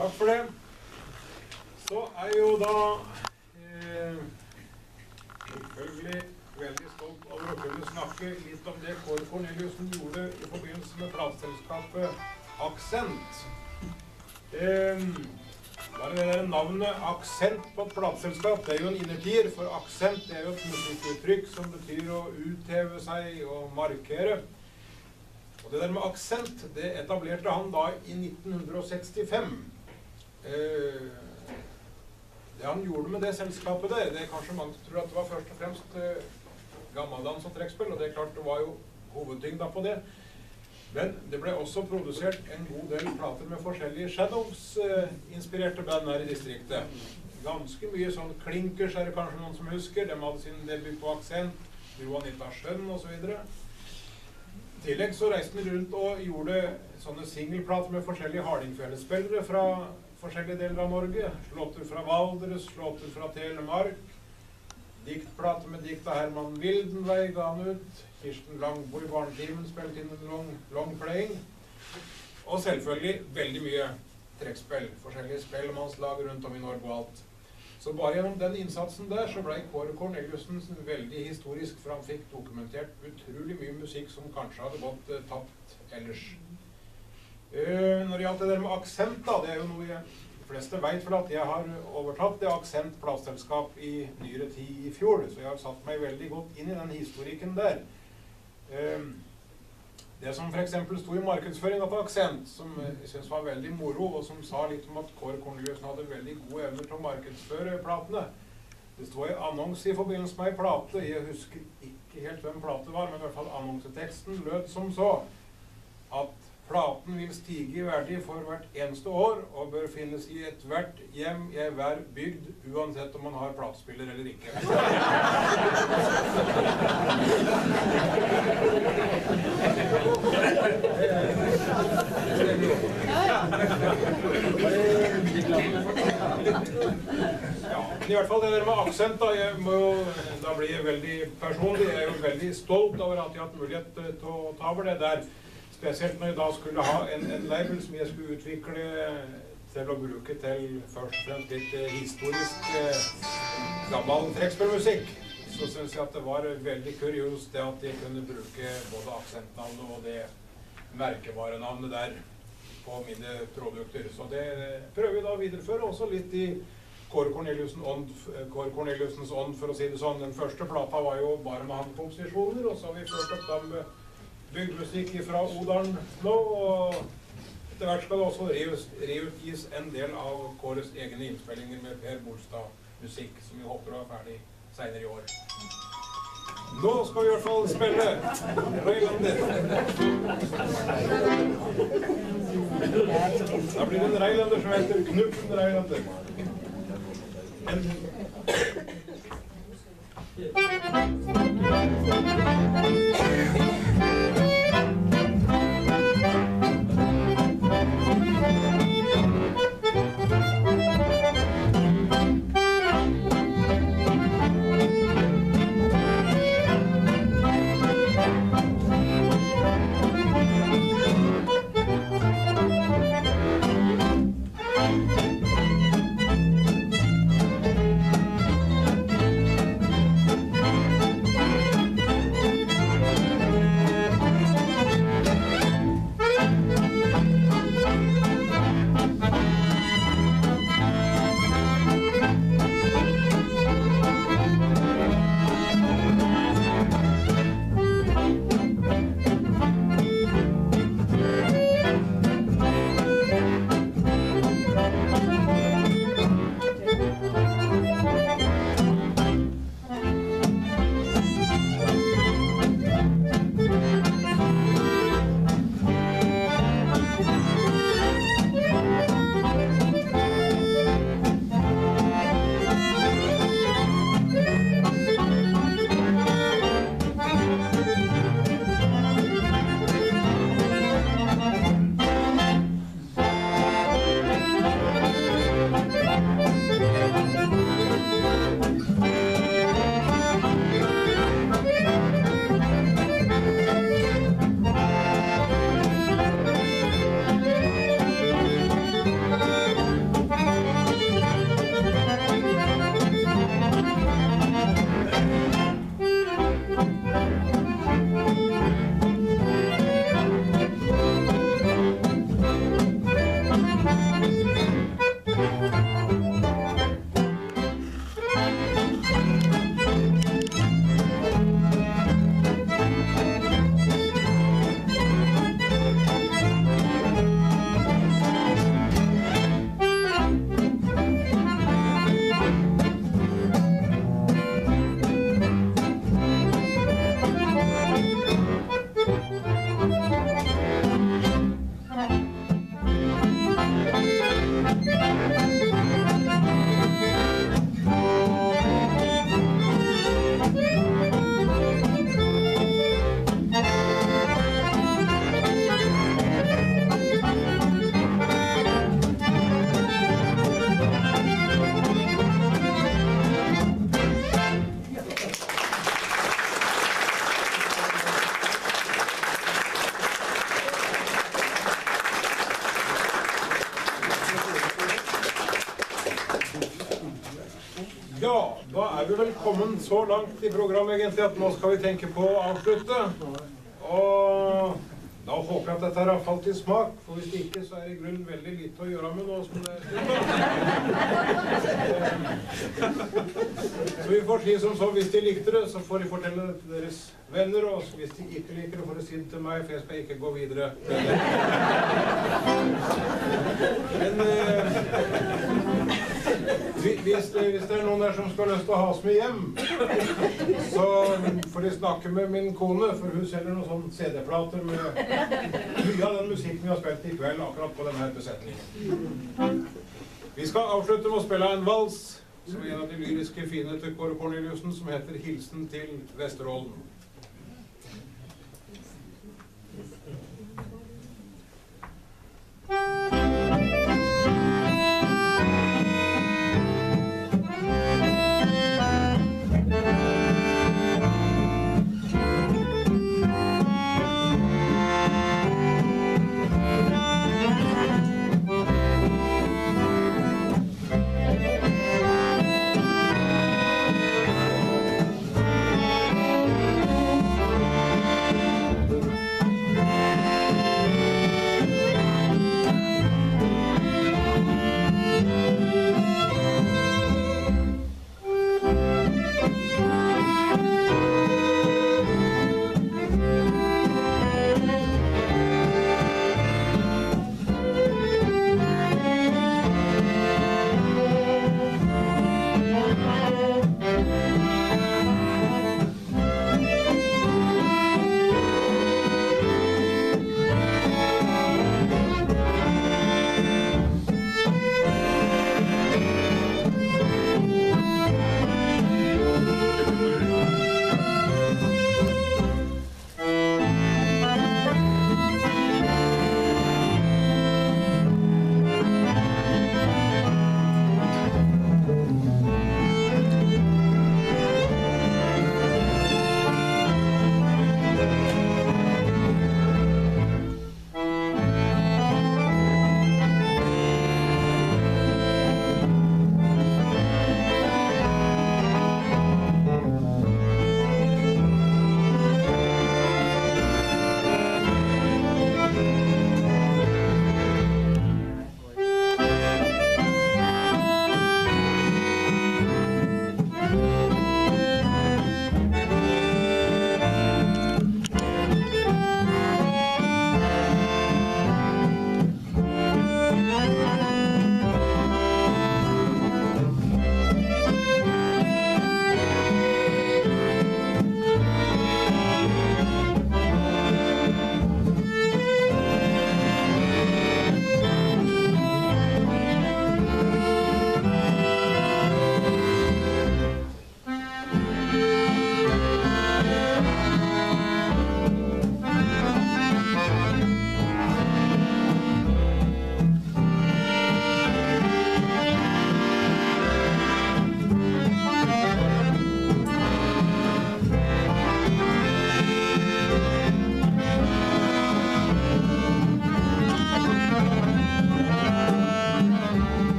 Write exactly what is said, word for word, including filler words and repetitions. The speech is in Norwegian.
Takk for det. Så er jo da eh, selvfølgelig veldig stolt over å kunne snakke litt om det Kåre Corneliussen gjorde i forbindelse med plateselskapet Accent. Eh, bare det der navnet Accent på et plateselskap, det er jo en innertier, for Accent det er jo et musikkuttrykk som betyr å utheve seg og markere. Og det der med Accent, det etablerte han da i nitten sekstifem. Eh, det han gjorde med det selskapet der, det er kanskje mange tror at det var først og fremst eh, gammeldans og trekkspill, og det er klart det var jo hovedtyngda på det. Men det ble også produsert en god del plater med forskjellige Shadows-inspirerte band her i distriktet. Ganske mye sånn Klinkers er det kanskje noen som husker, de hadde sin debut på Accent, Johanita Schønn og så videre. I tillegg så reiste vi rundt og gjorde sånne singelplater med forskjellige hardingfjellespillere fra forskjellige deler av Norge. Slåtter fra Valdres, slåtter fra Telemark. Diktplater med dikt av Herman Wildenvey ga han ut. Kirsten Langbo i barnetimen spilte inn en long, long playing. Og selvfølgelig veldig mye trekkspill. Forskjellige spellemannslag rundt om i Norge og alt. Så bare gjennom den innsatsen der så ble Kåre Corneliussen veldig historisk, for han fikk dokumentert utrolig mye musikk som kanskje hadde gått uh, tapt ellers. Uh, når det gjaldt det der med Accent da, det er jo noe jeg, de fleste vet for at jeg har overtatt det Accent plateselskap i nyere tid i fjor, så jeg har satt meg veldig godt inn i den historikken der. Uh, det som for eksempel sto i markedsføringen av Accent, som jeg synes var veldig moro, og som sa litt om at Kåre Corneliussen hadde veldig gode evner til å markedsføre platene. Det stod en annons i forbindelse med en plate, jeg husker ikke helt hvem plate var, men i hvert fall annonseteksten lød som så, at platen vil stige i verdi for hvert eneste år, og bør finnes i et hvert hjem i hver bygd, uansett om man har platespiller eller ikke. Ja, i hvert fall det der med Accent da, jeg må jo, da blir jeg veldig personlig, jeg er jo veldig stolt over at jeg har hatt mulighet til å ta over det der. Spesielt når jeg da skulle ha en, en label som jeg skulle utvikle til å bruke til først og fremst litt eh, historisk eh, gammel trekkspillmusikk, så synes jeg at det var veldig kuriøst det at jeg kunne bruke både Accent-navnet og det merkevarenavnet der på mine produkter. Så det prøver vi da å videreføre også litt i Kåre Corneliussen ånd, Kåre Corneliussens ånd, for å si det sånn. Den første plata var jo bare med handkomposisjoner, og så har vi ført opp dem med bygdmusikk fra Odalen nå, og etter hvert skal det også reutgis en del av Kåres egne innspillinger med Per Bolstad musikk, som vi håper å være ferdig senere i år. Nå skal vi i hvert fall spille Reilander. Da blir det en Reilander som heter Knuppen Reilander. En Ja, da er vi vel kommet så langt i programmet egentlig at nå skal vi tenke på å avslutte. Og da håper jeg at dette har falt i smak, for hvis ikke så er det i grunnen veldig lite å gjøre med noe som det er slutt. Så vi får si som så, hvis de likte det, så får de fortelle det til deres venner, og hvis de ikke liker det, får de si det til meg, for jeg skal ikke gå videre. Men eh, hvis, det, hvis det er noen der som skal ha lyst til å ha oss med hjem, så får de snakke med min kone, for hun selger noen sånne C D-plater med mye av den musikken vi har spilt i kveld, akkurat på denne besetningen. Vi skal avslutte med å spille en vals, som er en av de lyriske fine til Kåre Corneliussen, som heter Hilsen til Vesterålen.